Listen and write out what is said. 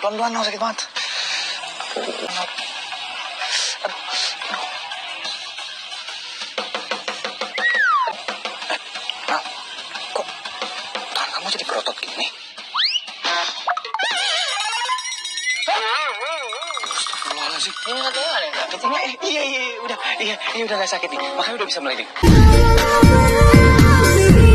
Pelan-pelan, no, sakit banget. Aduh. Nah, kok tangan kamu jadi kerotot gini? Astagfirullahaladzim. Ini katanya ada yang sakit. Iya, udah, udah gak sakit nih. Makanya udah bisa meliding.